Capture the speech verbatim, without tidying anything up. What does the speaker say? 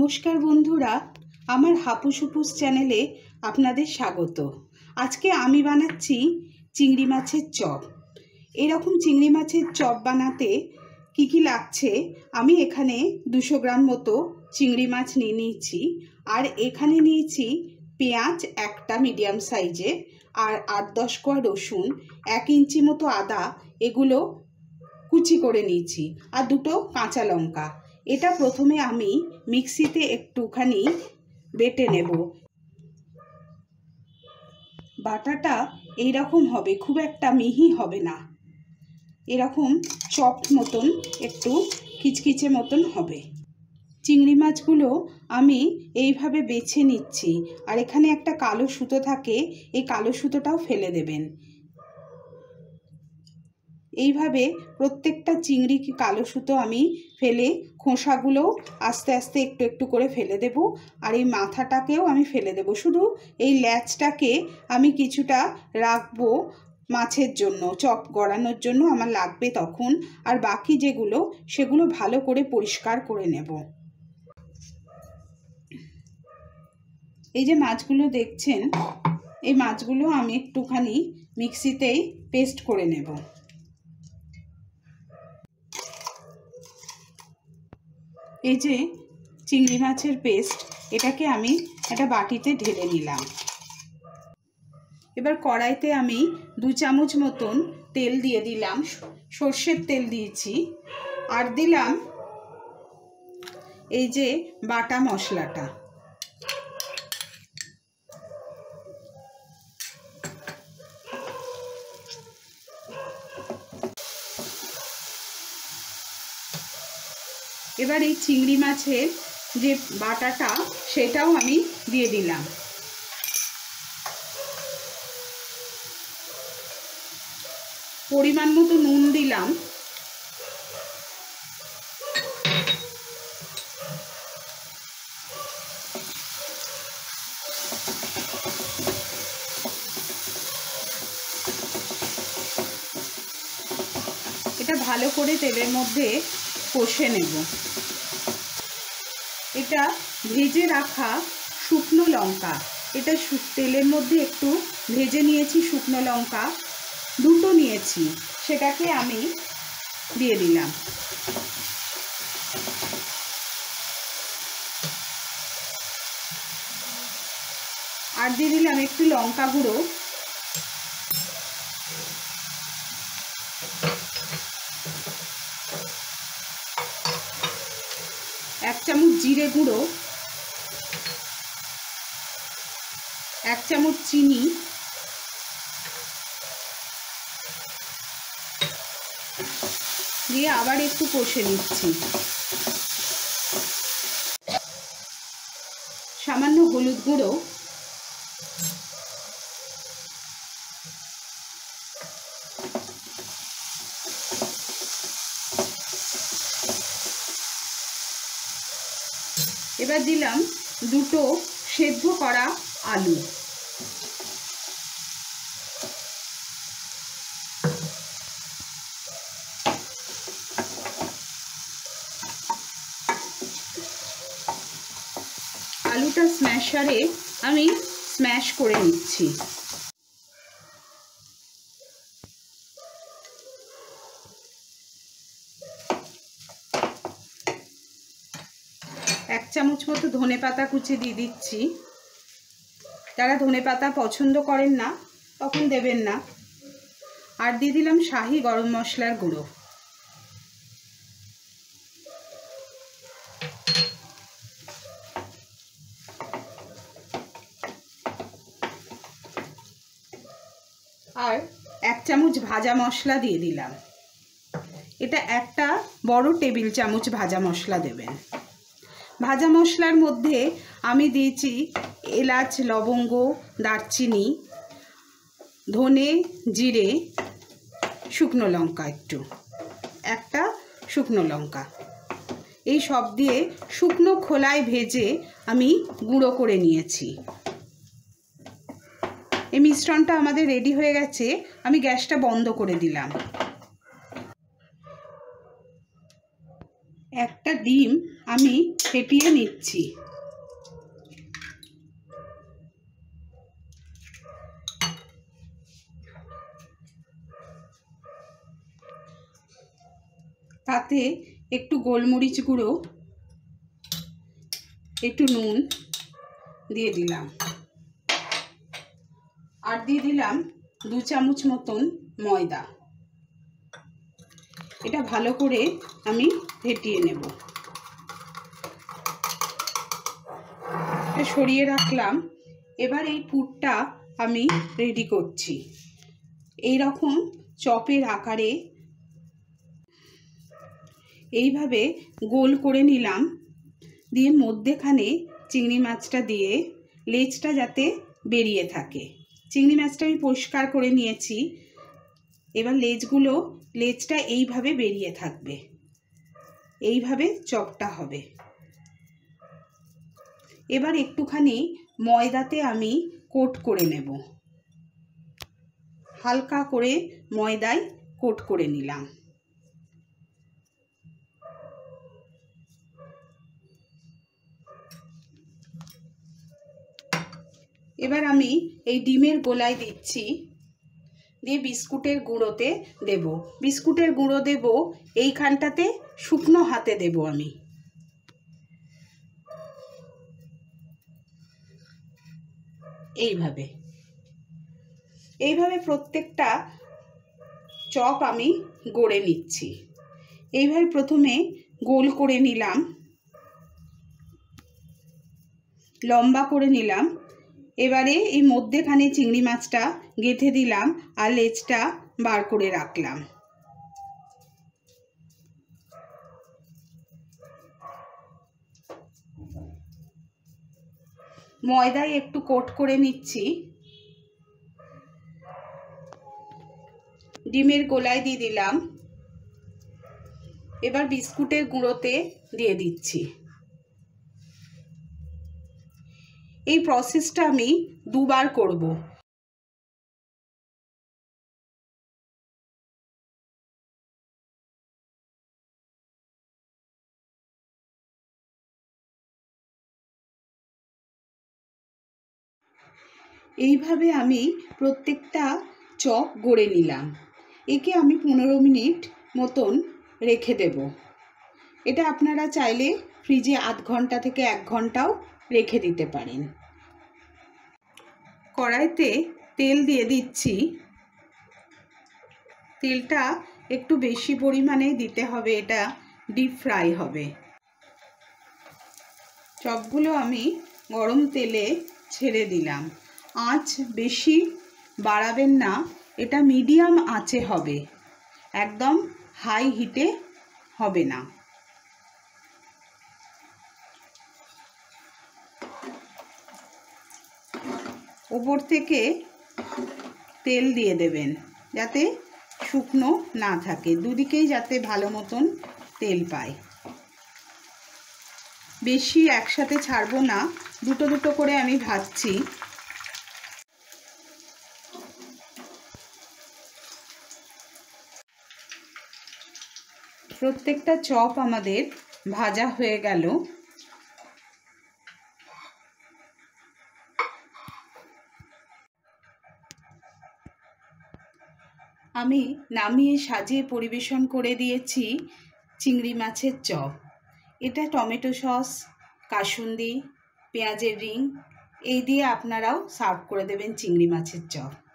নমস্কার বন্ধুরা, আমার হাপুসুপুস চ্যানেলে আপনাদের স্বাগত। আজকে আমি বানাচ্ছি চিংড়ি মাছের চপ। এরকম চিংড়ি মাছের চপ বানাতে কি কি লাগছে, আমি এখানে দুশো গ্রাম মতো চিংড়ি মাছ নিয়ে নিয়েছি। আর এখানে নিয়েছি পেঁয়াজ একটা মিডিয়াম সাইজের, আর আট দশ কোয়া রসুন, এক ইঞ্চি মতো আদা, এগুলো কুচি করে নিয়েছি, আর দুটো কাঁচা লঙ্কা। এটা প্রথমে আমি মিক্সিতে একটুখানি বেটে নেব। বাটাটা এইরকম হবে, খুব একটা মিহি হবে না, এরকম চপ মতন একটু কিচকিচে মতন হবে। চিংড়ি মাছগুলো আমি এইভাবে বেছে নিচ্ছি, আর এখানে একটা কালো সুতো থাকে, এই কালো সুতোটাও ফেলে দেবেন। এইভাবে প্রত্যেকটা চিংড়ি কালো সুতো আমি ফেলে খোসাগুলো আস্তে আস্তে একটু একটু করে ফেলে দেব, আর এই মাথাটাকেও আমি ফেলে দেব। শুধু এই ল্যাচটাকে আমি কিছুটা রাখবো মাছের জন্য, চপ গড়ানোর জন্য আমার লাগবে তখন। আর বাকি যেগুলো সেগুলো ভালো করে পরিষ্কার করে নেব। এই যে মাছগুলো দেখছেন, এই মাছগুলো আমি একটুখানি মিক্সিতেই পেস্ট করে নেব। এই যে চিংড়ি মাছের পেস্ট, এটাকে আমি একটা বাটিতে ঢেলে নিলাম। এবার কড়াইতে আমি দু চামচ মতন তেল দিয়ে দিলাম, সর্ষের তেল দিয়েছি। আর দিলাম এই যে বাটা মশলাটা। এবার এই চিংড়ি মাছের যে বাটাটা সেটাও আমি দিয়ে দিলাম। পরিমাণ মতো নুন দিলাম। এটা ভালো করে তেলের মধ্যে কষে নেব। এটা ভেজে রাখা শুকনো লঙ্কা, এটা তেলের মধ্যে একটু ভেজে নিয়েছি। শুকনো লঙ্কা দুটো নিয়েছি, সেটাকে আমি দিয়ে দিলাম। আর দিয়ে দিলাম একটু লঙ্কা গুঁড়ো, এক চামচ জিরে গুঁড়ো, এক চামচ চিনি, দিয়ে আবার একটু কষে নিচ্ছি। সামান্য হলুদ গুঁড়ো, এবার দিলাম দুটো সেদ্ধ করা আলু। আলুটা স্ম্যাশারে আমি স্ম্যাশ করে নিচ্ছি। এক চামচ মতো ধনে পাতা কুচি দিয়ে দিচ্ছি। যারা ধনে পাতা পছন্দ করেন না তখন দেবেন না। আর দিয়ে দিলাম শাহি গরম মশলার গুঁড়ো। আর এক চামচ ভাজা মশলা দিয়ে দিলাম। এটা একটা বড় টেবিল চামচ ভাজা মশলা দেবেন। ভাজা মশলার মধ্যে আমি দিয়েছি এলাচ, লবঙ্গ, দারচিনি, ধনে, জিরে, শুকনো লঙ্কা, একটু একটা শুকনো লঙ্কা। এই সব দিয়ে শুকনো খোলায় ভেজে আমি গুঁড়ো করে নিয়েছি। এই মিশ্রণটা আমাদের রেডি হয়ে গেছে। আমি গ্যাসটা বন্ধ করে দিলাম। একটা ডিম আমি ফেটিয়ে নিচ্ছি। তাতে একটু গোলমরিচ গুঁড়ো, একটু নুন দিয়ে দিলাম, আর দিয়ে দিলাম দু চামচ মতন ময়দা। এটা ভালো করে আমি ফেটিয়ে নেব। সরিয়ে রাখলাম। এবার এই পুরটা আমি রেডি করছি। এই রকম চপের আকারে এইভাবে গোল করে নিলাম, দিয়ে মধ্যেখানে চিংড়ি মাছটা দিয়ে লেজটা যাতে বেরিয়ে থাকে। চিংড়ি মাছটা আমি পরিষ্কার করে নিয়েছি। এবার লেজগুলো লেজটা এইভাবে বেরিয়ে থাকবে, এইভাবে চপটা হবে। এবার একটুখানি ময়দাতে আমি কোট করে নেব। হালকা করে ময়দায় কোট করে নিলাম। এবার আমি এই ডিমের গোলায় দিচ্ছি, দিয়ে বিস্কুটের গুঁড়োতে দেব। বিস্কুটের গুঁড়ো দেব এইখানটাতে, শুকনো হাতে দেব আমি। এইভাবে এইভাবে প্রত্যেকটা চপ আমি গড়ে নিচ্ছি। এইভাবে প্রথমে গোল করে নিলাম, লম্বা করে নিলাম। এবারে এই মধ্যেখানে চিংড়ি মাছটা গেঁথে দিলাম আর লেজটা বার করে রাখলাম। ময়দায় একটু কোট করে নিচ্ছি। ডিমের গোলায় দিয়ে দিলাম। এবার বিস্কুটের গুঁড়োতে দিয়ে দিচ্ছি। এই প্রসেসটা আমি দুবার করব। এইভাবে আমি প্রত্যেকটা চপ গড়ে নিলাম। একে আমি পনেরো মিনিট মতন রেখে দেব। এটা আপনারা চাইলে ফ্রিজে আধ ঘন্টা থেকে এক ঘন্টাও রেখে দিতে পারেন। কড়াইতে তেল দিয়ে দিচ্ছি। তেলটা একটু বেশি পরিমাণে দিতে হবে, এটা ডিপ ফ্রাই হবে। চপগুলো আমি গরম তেলে ছেড়ে দিলাম। আঁচ বেশি বাড়াবেন না, এটা মিডিয়াম আঁচে হবে, একদম হাই হিটে হবে না। উপর থেকে তেল দিয়ে দেবেন যাতে শুকনো না থাকে, দুদিকেই যাতে ভালো মতন তেল পায়। বেশি একসাথে ছাড়বো না, দুটো দুটো করে আমি ভাজছি। প্রত্যেকটা চপ আমাদের ভাজা হয়ে গেল। আমি নামিয়ে সাজিয়ে পরিবেশন করে দিয়েছি চিংড়ি মাছের চপ। এটা টমেটো সস, কাসুন্দি, পেঁয়াজের রিং এই দিয়ে আপনারাও সার্ভ করে দেবেন চিংড়ি মাছের চপ।